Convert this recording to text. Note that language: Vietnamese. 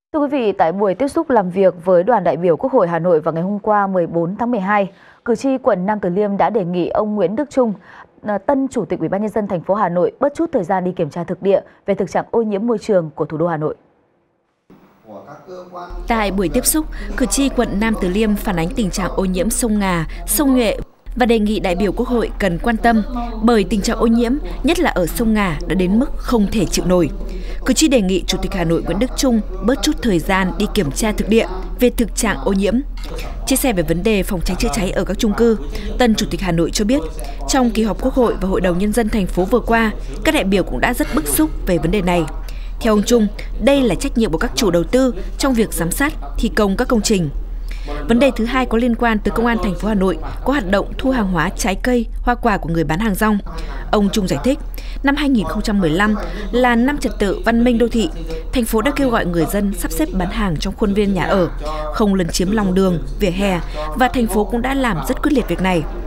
Thưa quý vị, tại buổi tiếp xúc làm việc với đoàn đại biểu Quốc hội Hà Nội vào ngày hôm qua 14 tháng 12, cử tri quận Nam Từ Liêm đã đề nghị ông Nguyễn Đức Chung, tân Chủ tịch Ủy ban nhân dân thành phố Hà Nội bớt chút thời gian đi kiểm tra thực địa về thực trạng ô nhiễm môi trường của thủ đô Hà Nội. Tại buổi tiếp xúc, cử tri quận Nam Từ Liêm phản ánh tình trạng ô nhiễm sông Ngà, sông Nhuệ và đề nghị đại biểu Quốc hội cần quan tâm bởi tình trạng ô nhiễm, nhất là ở sông Ngà đã đến mức không thể chịu nổi. Cử tri đề nghị Chủ tịch Hà Nội Nguyễn Đức Chung bớt chút thời gian đi kiểm tra thực địa về thực trạng ô nhiễm. Chia sẻ về vấn đề phòng cháy chữa cháy ở các chung cư, tân Chủ tịch Hà Nội cho biết, trong kỳ họp Quốc hội và Hội đồng Nhân dân thành phố vừa qua, các đại biểu cũng đã rất bức xúc về vấn đề này. Theo ông Chung, đây là trách nhiệm của các chủ đầu tư trong việc giám sát, thi công các công trình. Vấn đề thứ hai có liên quan tới Công an thành phố Hà Nội có hoạt động thu hàng hóa trái cây, hoa quả của người bán hàng rong. Ông Chung giải thích, năm 2015 là năm trật tự văn minh đô thị. Thành phố đã kêu gọi người dân sắp xếp bán hàng trong khuôn viên nhà ở, không lấn chiếm lòng đường, vỉa hè và thành phố cũng đã làm rất quyết liệt việc này.